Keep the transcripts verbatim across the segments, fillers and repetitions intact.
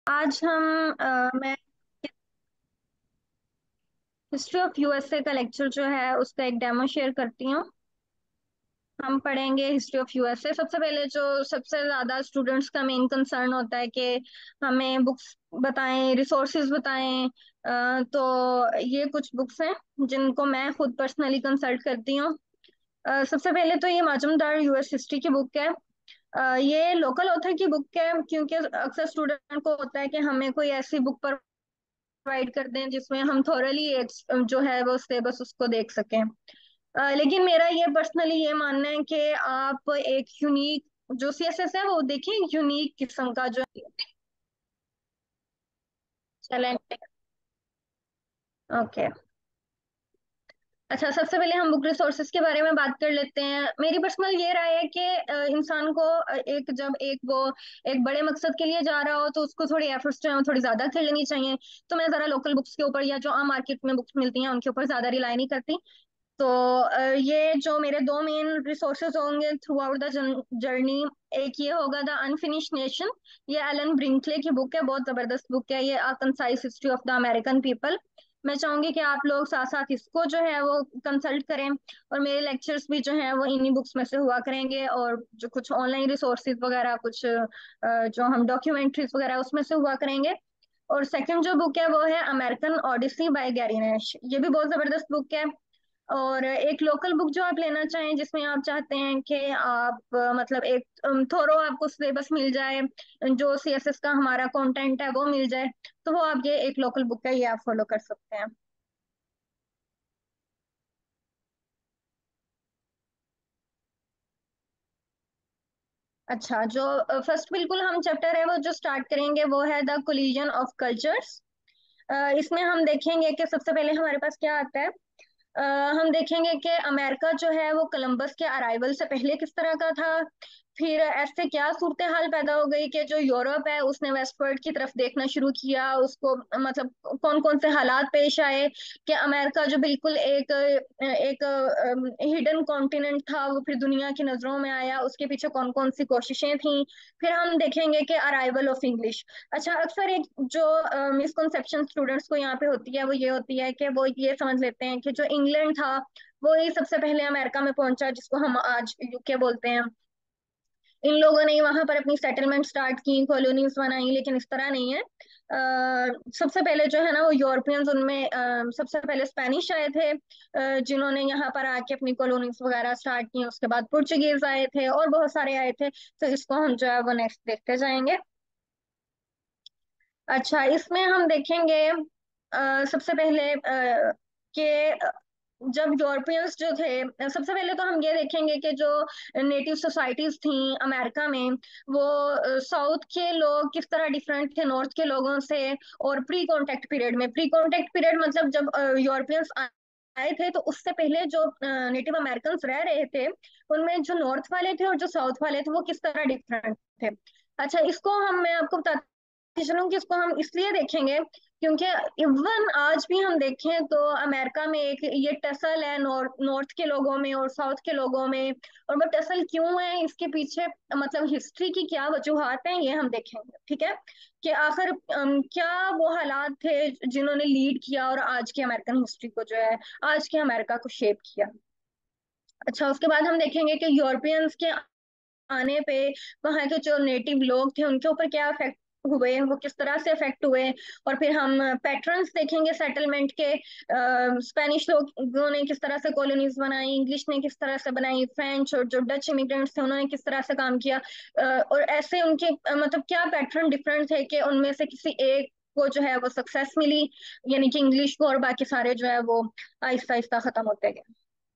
आज हम अ, मैं हिस्ट्री ऑफ यूएसए का लेक्चर जो है उसका एक डेमो शेयर करती हूँ। हम पढ़ेंगे हिस्ट्री ऑफ यूएसए। सबसे पहले जो सबसे ज्यादा स्टूडेंट्स का मेन कंसर्न होता है कि हमें बुक्स बताएं, रिसोर्सेज बताएं। अ, तो ये कुछ बुक्स हैं जिनको मैं खुद पर्सनली कंसल्ट करती हूँ। अ, सबसे पहले तो ये माजमदार यूएस हिस्ट्री की बुक है। अ, ये लोकल ऑथर की बुक है, क्योंकि अक्सर स्टूडेंट को होता है कि हमें कोई ऐसी बुक पर प्रोवाइड कर दें जिसमें हम थोरली एक जो है वो सिलेबस उसको देख सकें। अ, लेकिन मेरा ये पर्सनली ये मानना है कि आप एक यूनिक जो सीएसएस है वो देखें, यूनिक किस्म का जो चैलेंज। ओके। अच्छा, सबसे पहले हम बुक रिसोर्सेज के बारे में बात कर लेते हैं। मेरी पर्सनल ये राय है कि अ, इंसान को अ, एक जब एक वो एक बड़े मकसद के लिए जा रहा हो तो उसको थोड़ी एफर्ट्स जो है वो थोड़ी ज्यादा कर लेनी चाहिए। तो मैं जरा लोकल बुक्स के ऊपर या जो आम मार्केट में बुक्स मिलती हैं उनके ऊपर ज्यादा रिलाई नहीं करती। तो अ, ये जो मेरे दो मेन रिसोर्सेज होंगे थ्रू आउट द जर्नी, एक ये होगा द अनफिनिश्ड नेशन। ये एलन ब्रिंकले की बुक है, बहुत जबरदस्त बुक है ये, a concise history of the American people. मैं चाहूंगी कि आप लोग साथ साथ इसको जो है वो कंसल्ट करें, और मेरे लेक्चर्स भी जो है वो इन्हीं बुक्स में से हुआ करेंगे, और जो कुछ ऑनलाइन रिसोर्सेज वगैरह, कुछ अ, जो हम डॉक्यूमेंट्रीज वगैरह उसमें से हुआ करेंगे। और सेकंड जो बुक है वो है American Odyssey by Gary Nash. ये भी बहुत जबरदस्त बुक है। और एक लोकल बुक जो आप लेना चाहें जिसमें आप चाहते हैं कि आप अ, मतलब एक थोरो आपको सिलेबस मिल जाए, जो सीएसएस का हमारा कंटेंट है वो मिल जाए, तो वो आप ये एक लोकल बुक है, ये आप फॉलो कर सकते हैं। अच्छा, जो फर्स्ट बिल्कुल हम चैप्टर है वो जो स्टार्ट करेंगे वो है द कोलिजन ऑफ कल्चर्स। इसमें हम देखेंगे कि सबसे पहले हमारे पास क्या आता है। अ, हम देखेंगे कि अमेरिका जो है वो कोलंबस के अराइवल से पहले किस तरह का था। फिर ऐसे क्या सूरत हाल पैदा हो गई कि जो यूरोप है उसने वेस्टवर्ल्ड की तरफ देखना शुरू किया, उसको मतलब कौन कौन से हालात पेश आए कि अमेरिका जो बिल्कुल एक एक हिडन कॉन्टिनेंट था वो फिर दुनिया की नजरों में आया, उसके पीछे कौन कौन सी कोशिशें थी। फिर हम देखेंगे कि अराइवल ऑफ इंग्लिश। अच्छा, अक्सर एक जो मिसकंसेप्शन स्टूडेंट्स को यहाँ पे होती है वो ये होती है कि वो ये समझ लेते हैं कि जो इंग्लैंड था वो ही सबसे पहले अमेरिका में पहुंचा, जिसको हम आज यूके बोलते हैं। इन लोगों ने वहां पर अपनी सेटलमेंट स्टार्ट की, कॉलोनीज बनाई, लेकिन इस तरह नहीं है। अ, सबसे पहले जो है ना वो यूरोपियंस, उनमें अ, सबसे पहले स्पेनिश आए थे, अ, जिन्होंने यहाँ पर आके अपनी कॉलोनीज वगैरह स्टार्ट की। उसके बाद पुर्तगीज आए थे और बहुत सारे आए थे। तो इसको हम जो है वो नेक्स्ट देखते जाएंगे। अच्छा, इसमें हम देखेंगे अ, सबसे पहले अ, कि जब यूरोपियंस जो थे, सबसे पहले तो हम ये देखेंगे कि जो नेटिव सोसाइटीज थी अमेरिका में, वो साउथ के लोग किस तरह डिफरेंट थे नॉर्थ के लोगों से। और प्री कॉन्टेक्ट पीरियड में, प्री कॉन्टेक्ट पीरियड मतलब जब यूरोपियंस आए थे तो उससे पहले जो नेटिव अमेरिकन रह रहे थे, उनमें जो नॉर्थ वाले थे और जो साउथ वाले थे वो किस तरह डिफरेंट थे। अच्छा, इसको हम मैं आपको बताती चलूं कि इसको हम इसलिए देखेंगे क्योंकि इवन आज भी हम देखें तो अमेरिका में एक ये टसल है नॉर्थ नॉर्थ के लोगों में और साउथ के लोगों में। और वो टसल क्यों है, इसके पीछे मतलब हिस्ट्री की क्या वजूहात हैं, ये हम देखेंगे। ठीक है, कि आखिर अम, क्या वो हालात थे जिन्होंने लीड किया और आज की अमेरिकन हिस्ट्री को जो है, आज के अमेरिका को शेप किया। अच्छा, उसके बाद हम देखेंगे कि यूरोपियंस के आने पे वहाँ के जो नेटिव लोग थे उनके ऊपर क्या इफेक्ट हुए, वो किस तरह से इफेक्ट हुए। और फिर हम पैटर्न्स देखेंगे सेटलमेंट के। स्पेनिश लोगों ने किस तरह से कॉलोनीज बनाई, इंग्लिश ने किस तरह से बनाई, फ्रेंच और जो डच इमिग्रेंट्स थे उन्होंने किस तरह से काम किया। अ, और ऐसे उनके अ, मतलब क्या पैटर्न डिफरेंट थे कि उनमें से किसी एक को जो है वो सक्सेस मिली, यानी कि इंग्लिश को, और बाकी सारे जो है वो आहिस्ता आहिस्ता खत्म होते गए।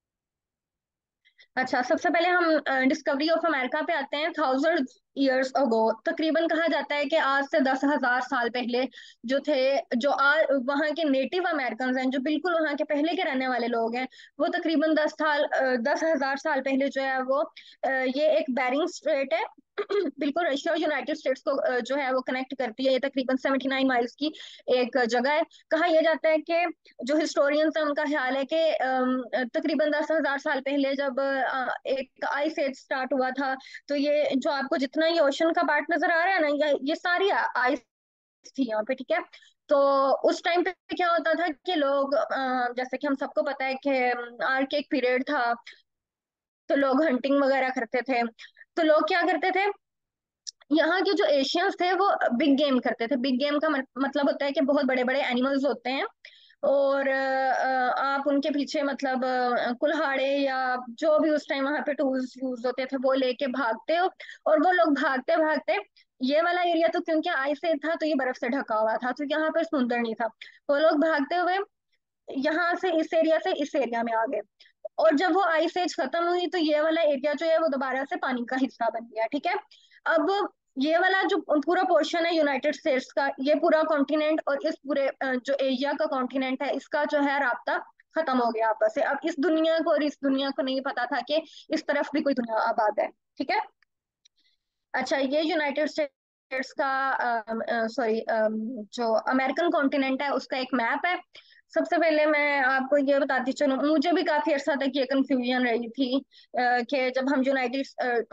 अच्छा, सबसे पहले हम डिस्कवरी ऑफ अमेरिका पे आते हैं। थाउजेंड ईयर्स अगो, तकरीबन कहा जाता है कि आज से दस हजार साल पहले जो थे, जो आज वहाँ के नेटिव अमेरिकन हैं, जो बिल्कुल वहाँ के पहले के रहने वाले लोग हैं, वो तकरीबन दस साल दस हजार साल पहले जो है वो अ, ये एक बैरिंग स्ट्रेट है बिल्कुल रशिया और यूनाइटेड स्टेट्स को अ, जो है वो कनेक्ट करती है। ये तकरीबन सेवेंटी नाइन माइल्स की एक जगह है। कहा यह जाता है कि जो हिस्टोरियंस हैं उनका ख्याल है कि अम, तकरीबन दस हजार साल पहले जब अ, एक आइस एज स्टार्ट हुआ था, तो ये जो आपको जितना ये ओशन का पार्ट नजर आ रहा है ना, ये ये सारी आइस थी यहाँ पे, ठीक है। तो उस टाइम पे क्या होता था कि लोग अ, जैसे कि हम सबको पता है कि आर्क एक पीरियड था, तो लोग हंटिंग वगैरह करते थे। तो लोग क्या करते थे, यहाँ के जो एशियंस थे वो बिग गेम करते थे। बिग गेम का मत- मतलब होता है कि बहुत बड़े बड़े एनिमल्स होते हैं, और अ, आप उनके पीछे मतलब अ, कुल्हाड़े या जो भी उस टाइम वहां पे टूल्स यूज होते थे वो लेके भागते हो। और वो लोग भागते भागते, ये वाला एरिया तो क्योंकि आइस से था तो ये बर्फ से ढका हुआ था, तो यहाँ पर समुंदर नहीं था। वो लोग भागते हुए यहाँ से इस एरिया से इस एरिया में आ गए। और जब वो आइस एज खत्म हुई तो ये वाला एरिया जो है वो दोबारा से पानी का हिस्सा बन गया, ठीक है। अब ये वाला जो पूरा पोर्शन है यूनाइटेड स्टेट्स का, ये पूरा कॉन्टिनेंट और इस पूरे अ, जो एशिया का कॉन्टिनेंट है, इसका जो है राब्ता खत्म हो गया आपस से। अब इस दुनिया को और इस दुनिया को नहीं पता था कि इस तरफ भी कोई दुनिया आबाद है, ठीक है। अच्छा, ये यूनाइटेड स्टेट्स का, सॉरी, जो अमेरिकन कॉन्टिनेंट है उसका एक मैप है। सबसे पहले मैं आपको ये बताती चलूं, मुझे भी काफी अर्सा तक ये कंफ्यूजन रही थी अ, कि जब हम यूनाइटेड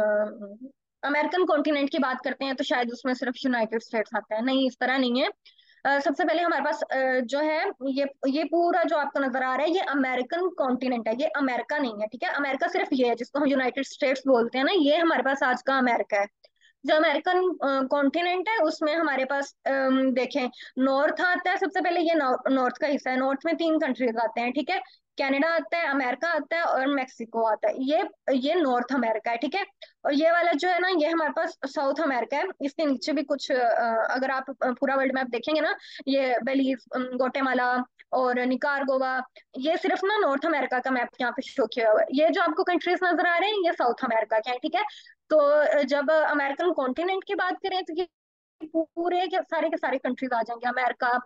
अमेरिकन कॉन्टिनेंट की बात करते हैं तो शायद उसमें सिर्फ यूनाइटेड स्टेट्स आता है। नहीं, इस तरह नहीं है। अ, सबसे पहले हमारे पास अ, जो है, ये ये पूरा जो आपको नजर आ रहा है ये अमेरिकन कॉन्टिनेंट है, ये अमेरिका नहीं है, ठीक है। अमेरिका सिर्फ ये है जिसको हम यूनाइटेड स्टेट्स बोलते हैं ना, ये हमारे पास आज का अमेरिका है। जो अमेरिकन कॉन्टिनेंट है उसमें हमारे पास अम, देखें, नॉर्थ आता है। सबसे पहले ये नॉर्थ का हिस्सा है। नॉर्थ में तीन कंट्रीज आते हैं, ठीक है। कनाडा आता है, अमेरिका आता है और मेक्सिको आता है। ये ये नॉर्थ अमेरिका है, ठीक है। और ये वाला जो है ना, ये हमारे पास साउथ अमेरिका है। इसके नीचे भी कुछ अ, अगर आप पूरा वर्ल्ड मैप देखेंगे ना, ये बेलीज, ग्वाटेमाला और निकारागुआ, ये सिर्फ ना नॉर्थ अमेरिका का मैप यहाँ पे शो किया हुआ है। ये जो आपको कंट्रीज नजर आ रहे हैं ये साउथ अमेरिका के हैं, ठीक है। तो जब अमेरिकन कॉन्टिनेंट की बात करें तो ये पूरे के सारे के सारे कंट्रीज आ जाएंगे। अमेरिका,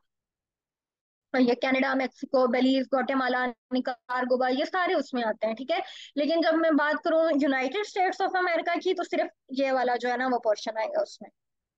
ये Canada, Mexico, Belize, Guatemala, Nicaragua, ये सारे उसमें आते हैं, ठीक है। लेकिन जब मैं बात करूं यूनाइटेड स्टेट्स ऑफ अमेरिका की तो सिर्फ ये वाला जो है ना वो पोर्शन आएगा उसमें।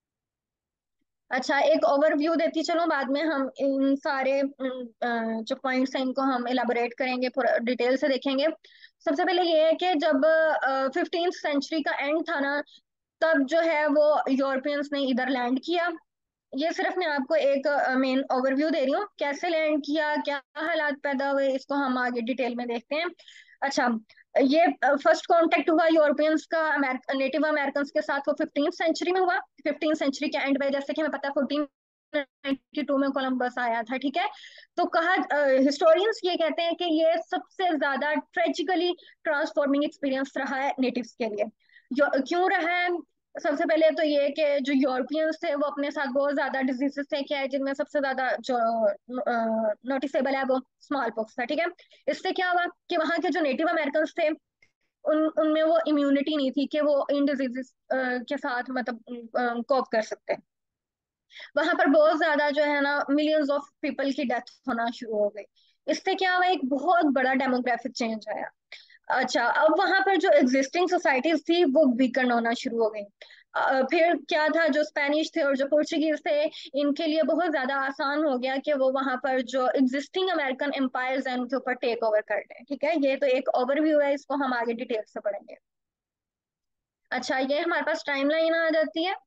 अच्छा, एक ओवरव्यू देती चलो, बाद में हम इन सारे अम, अ, जो पॉइंट्स हैं इनको हम एलाबोरेट करेंगे, पूरा डिटेल से देखेंगे। सबसे पहले ये है कि जब फिफ्टींथ सेंचुरी का एंड था ना, तब जो है वो यूरोपियंस ने इधर लैंड किया। ये सिर्फ मैं आपको एक मेन ओवरव्यू दे रही हूँ, कैसे लैंड किया, क्या हालात पैदा हुए, इसको हम आगे डिटेल में देखते हैं। अच्छा, ये फर्स्ट कांटेक्ट हुआ यूरोपियंस का नेटिव अमेरिकन के साथ, वो फिफ्टीन सेंचुरी में हुआ। फिफ्टीन सेंचुरी के एंड में, जैसे कि हमें पता है फोर्टीन नाइंटी टू में कोलंबस आया था, ठीक है। तो कहा, हिस्टोरियंस ये कहते हैं कि ये सबसे ज्यादा ट्रेजिकली ट्रांसफॉर्मिंग एक्सपीरियंस रहा है नेटिव्स के लिए। जो क्यों रहा है, सबसे पहले तो ये कि जो यूरोपियंस थे वो अपने साथ बहुत ज्यादा डिजीजेस थे, क्या है, जिनमें सबसे ज्यादा जो नोटिसेबल है वो स्मॉल पॉक्स था, ठीक है। इससे क्या हुआ कि वहाँ के जो नेटिव अमेरिकन थे, उन उनमें वो इम्यूनिटी नहीं थी कि वो इन डिजीजेस के साथ मतलब कोप कर सकते। वहां पर बहुत ज्यादा जो है ना मिलियंस ऑफ पीपल की डेथ होना शुरू हो गई। इससे क्या हुआ, एक बहुत बड़ा डेमोग्राफिक चेंज आया। अच्छा, अब वहां पर जो एग्जिस्टिंग सोसाइटीज थी वो वीकन होना शुरू हो गई। अ, फिर क्या था, जो स्पेनिश थे और जो पोर्चुगीज थे, इनके लिए बहुत ज्यादा आसान हो गया कि वो वहां पर जो एग्जिस्टिंग अमेरिकन एम्पायर्स हैं उनके ऊपर टेक ओवर कर लें, ठीक है। ये तो एक ओवरव्यू है, इसको हम आगे डिटेल से पढ़ेंगे। अच्छा, ये हमारे पास टाइमलाइन आ जाती है।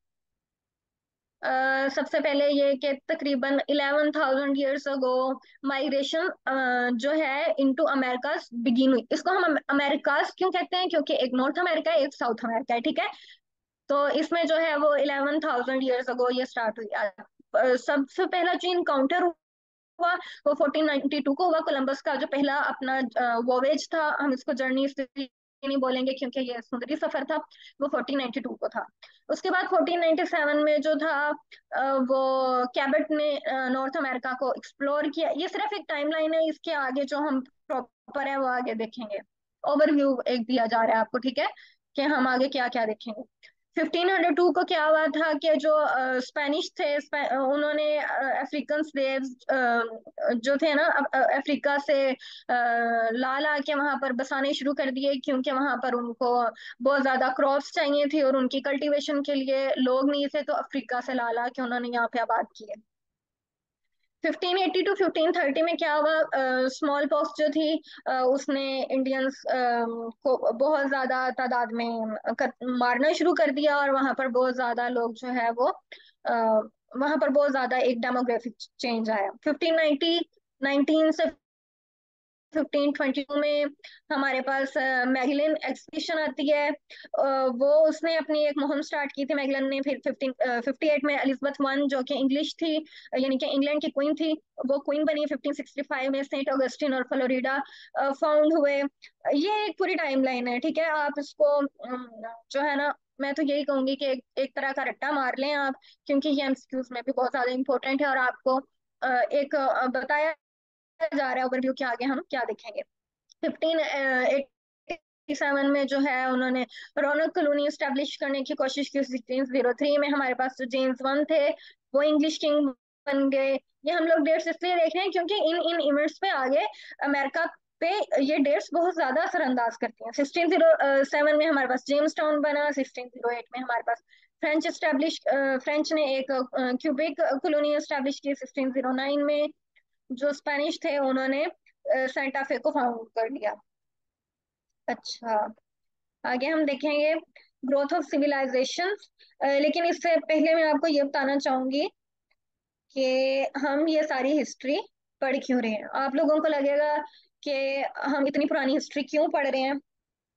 अ, सबसे पहले ये कि तकरीबन eleven thousand years ago migration जो है इनटू अमेरिकाज बिगिन हुई। इसको हम अमेरिकाज क्यों कहते हैं, क्योंकि एक नॉर्थ अमेरिका है, एक साउथ अमेरिका है, ठीक है। तो इसमें जो है वो इलेवन थाउजेंड ईयर्स अगो ये स्टार्ट हुई। अ, सबसे पहला जो इनकाउंटर हुआ वो फोर्टीन नाइंटी टू को हुआ। कोलंबस का जो पहला अपना वॉवेज था, हम इसको जर्नी इसलिए नहीं बोलेंगे क्योंकि ये समुद्री सफर था, वो फोर्टीन नाइंटी टू को था। उसके बाद फोर्टीन नाइंटी सेवन में जो था अ, वो कैबट ने नॉर्थ अमेरिका को एक्सप्लोर किया। ये सिर्फ एक टाइमलाइन है, इसके आगे जो हम प्रॉपर है वो आगे देखेंगे। ओवरव्यू एक दिया जा रहा है आपको, ठीक है, कि हम आगे क्या क्या देखेंगे। फिफ्टीन हंड्रेड टू को क्या हुआ था कि जो स्पेनिश थे, स्पै- अ, उन्होंने अफ्रीकन स्लेव्स जो थे ना, अ- अ- अफ्रीका से अ, ला ला के वहां पर बसाने शुरू कर दिए, क्योंकि वहां पर उनको बहुत ज्यादा क्रॉप्स चाहिए थी और उनकी कल्टीवेशन के लिए लोग नहीं थे, तो अफ्रीका से ला ला के उन्होंने यहाँ पे आबाद किए। Fifteen eighty two fifteen thirty में क्या हुआ, स्मॉल पॉक्स जो थी अ, उसने इंडियंस को बहुत ज्यादा तादाद में कर, मारना शुरू कर दिया, और वहां पर बहुत ज्यादा लोग जो है वो वहां पर बहुत ज्यादा एक डेमोग्राफिक चेंज आया। फिफ्टीन नाइनटी नाइनटीन से फिफ्टीन ट्वेंटी टू में हमारे पास मैगलन एक्सपीडिशन आती है। अ, वो उसने अपनी एक मुहिम स्टार्ट की थी मैगलन ने। फिर फिफ्टीन फिफ्टी एट में एलिजबेथ वन जो कि इंग्लिश थी, अ, यानी कि इंग्लैंड की क्वीन थी, वो क्वीन बनी। फिफ्टीन सिक्सटी फाइव में सेंट ऑगस्टिन और फ्लोरिडा फाउंड हुए। ये एक पूरी टाइमलाइन है, ठीक है। आप इसको अम, जो है ना, मैं तो यही कहूंगी कि एक, एक तरह का रट्टा मार लें आप, क्योंकि ये एमसीक्यूज में भी बहुत ज्यादा इंपॉर्टेंट है। और आपको अ, एक अ, बताया जा रहा है ओवरव्यू के आगे हम क्या देखेंगे। फिफ्टीन एटी सेवन में जो है उन्होंने रोनक कॉलोनी स्टैब्लिश करने की कोशिश की। सिक्सटीन जीरो थ्री में हमारे पास जो जेम्स वन थे वो इंग्लिश किंग बन गए। ये हम लोग डेट्स इसलिए देख रहे हैं क्योंकि इन इन इवेंट्स पे आगे अमेरिका पे ये डेट्स बहुत ज्यादा असरअंदाज करती हैं। सिक्सटीन जीरो सेवन में हमारे पास जेम्स टाउन बना। सिक्सटीन जीरो एट में हमारे पास फ्रेंच स्टैब्लिश फ्रेंच ने एक क्यूबिक कॉलोनी स्टैब्लिश की। सिक्सटीन जीरो नाइन में जो स्पेनिश थे उन्होंने सेंटा फे को फाउंड कर लिया। अच्छा, आगे हम देखेंगे ग्रोथ ऑफ सिविलाइजेशन। लेकिन इससे पहले मैं आपको ये बताना चाहूंगी कि हम ये सारी हिस्ट्री पढ़ क्यों रहे हैं। आप लोगों को लगेगा कि हम इतनी पुरानी हिस्ट्री क्यों पढ़ रहे हैं,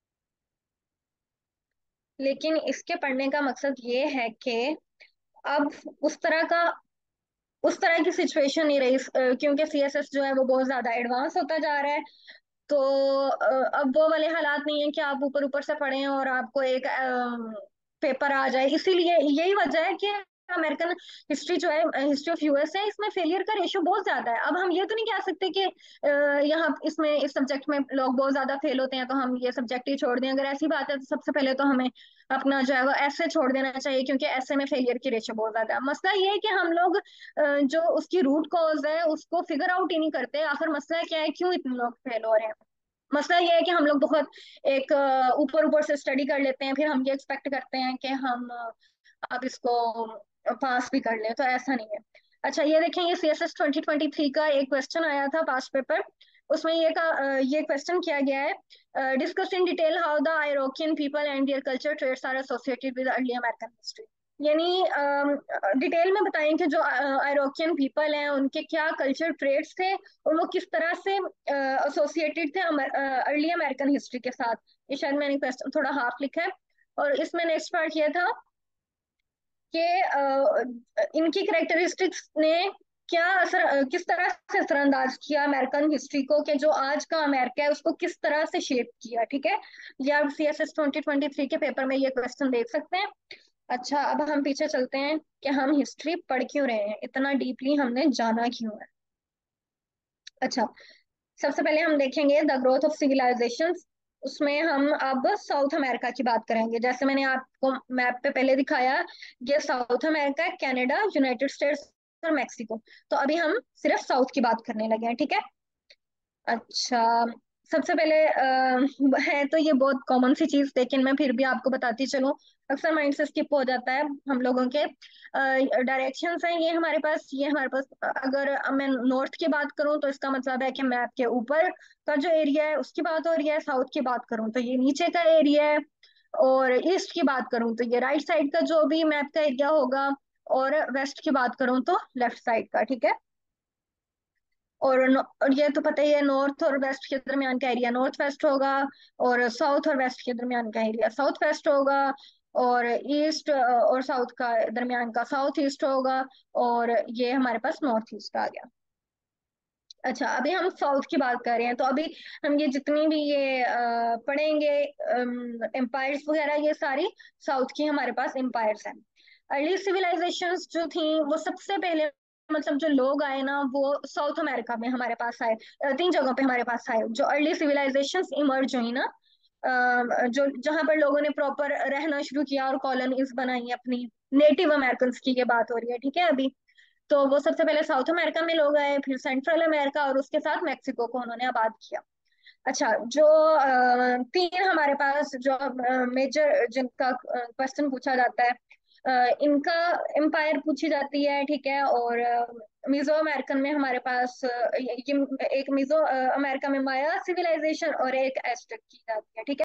लेकिन इसके पढ़ने का मकसद ये है कि अब उस तरह का उस तरह की सिचुएशन नहीं रही। अ, क्योंकि सीएसएस जो है वो बहुत ज्यादा एडवांस होता जा रहा है। तो अ, अब वो वाले हालात नहीं है कि आप ऊपर ऊपर से पढ़ें और आपको एक पेपर आ जाए। इसीलिए यही वजह है कि अमेरिकन हिस्ट्री जो है, हिस्ट्री ऑफ यूएस है, इसमें फेलियर का रेशियो बहुत ज्यादा है। अब हम ये तो नहीं कह सकते कि अ, यहाँ इसमें इस सब्जेक्ट में लोग बहुत ज्यादा फेल होते हैं तो हम ये सब्जेक्ट ही छोड़ दें। अगर ऐसी बात है तो सबसे पहले तो हमें अपना जो है वो ऐसे छोड़ देना चाहिए, क्योंकि ऐसे में फेलियर की रेशियो बहुत ज्यादा है। मसला ये है कि हम लोग अ, जो उसकी रूट कॉज है उसको फिगर आउट ही नहीं करते। आखिर मसला क्या है, क्यों इतने लोग फेल हो रहे हैं। मसला ये है कि हम लोग बहुत एक ऊपर ऊपर से स्टडी कर लेते हैं, फिर हम ये एक्सपेक्ट करते हैं कि हम अ, अब इसको पास भी कर लें, तो ऐसा नहीं है। अच्छा, ये देखें, ये C S S twenty twenty three का एक क्वेश्चन आया था पास्ट पेपर। उसमें ये का अ, ये क्वेश्चन किया गया है, discuss in detail how the Iroquoian people and their culture traits are associated with early American history. यानी डिटेल में बताएं कि जो आयरोकियन पीपल हैं उनके क्या कल्चर ट्रेड्स थे और वो किस तरह से एसोसिएटेड थे अर्ली अमेरिकन हिस्ट्री के साथ। ये शायद मैंने क्वेश्चन थोड़ा हाफ लिखा है। और इसमें नेक्स्ट पार्ट ये था कि अ, इनकी करेक्टरिस्टिक्स ने क्या असर अ, किस तरह से असरअंदाज किया अमेरिकन हिस्ट्री को, कि जो आज का अमेरिका है उसको किस तरह से शेप किया। ठीक है, ये आप C S S twenty twenty three के पेपर में ये क्वेश्चन देख सकते हैं। अच्छा, अब हम पीछे चलते हैं कि हम हिस्ट्री पढ़ क्यों रहे हैं, इतना डीपली हमने जाना क्यों है। अच्छा, सबसे पहले हम देखेंगे द ग्रोथ ऑफ सिविलाइजेशन। उसमें हम अब साउथ अमेरिका की बात करेंगे। जैसे मैंने आपको मैप पे पहले दिखाया, ये South America, Canada, United States और मेक्सिको। तो अभी हम सिर्फ साउथ की बात करने लगे हैं, ठीक है। अच्छा, सबसे पहले अ, है तो ये बहुत कॉमन सी चीज, लेकिन मैं फिर भी आपको बताती चलूं। अक्सर माइंड से स्किप हो जाता है हम लोगों के। डायरेक्शंस हैं ये हमारे पास ये हमारे पास अगर मैं नॉर्थ की बात करूं तो इसका मतलब है कि मैप के ऊपर का जो एरिया है उसकी बात हो रही है। साउथ की बात करूं तो ये नीचे का एरिया है। और ईस्ट की बात करूं तो ये राइट साइड का जो भी मैप का एरिया होगा। और वेस्ट की बात करूं तो लेफ्ट साइड का, ठीक है। और, नो- और ये तो पता ही है, नॉर्थ और वेस्ट के दरमियान का एरिया नॉर्थ वेस्ट होगा। और साउथ और वेस्ट के दरमियान का एरिया साउथ वेस्ट होगा। और ईस्ट और साउथ का दरमियान का साउथ ईस्ट होगा। और ये हमारे पास नॉर्थ ईस्ट आ गया। अच्छा, अभी हम साउथ की बात कर रहे हैं, तो अभी हम ये जितनी भी ये अ, पढ़ेंगे एम्पायर्स वगैरह, ये सारी साउथ की हमारे पास एम्पायर्स हैं। अर्ली सिविलाइजेशंस जो थी वो सबसे पहले, मतलब जो लोग आए ना वो साउथ अमेरिका में हमारे पास आए। अ, तीन जगहों पे हमारे पास आए जो अर्ली सिविलाइजेशंस इमर्ज हुई ना। अ, जो जहां पर लोगों ने प्रॉपर रहना शुरू किया और कॉलोनीज बनाई अपनी। नेटिव अमेरिकन की ये बात हो रही है, ठीक है अभी। तो वो सबसे पहले साउथ अमेरिका में लोग आए, फिर सेंट्रल अमेरिका और उसके साथ मेक्सिको को उन्होंने आबाद किया। अच्छा, जो अ, तीन हमारे पास जो मेजर जिनका क्वेश्चन पूछा जाता है, अ, इनका एम्पायर पूछी जाती है, ठीक है। और मिजो अमेरिकन में हमारे पास अ, ये, ये एक मिजो अमेरिका में माया सिविलाइजेशन और एक एस्टेक की जाती है, ठीक है।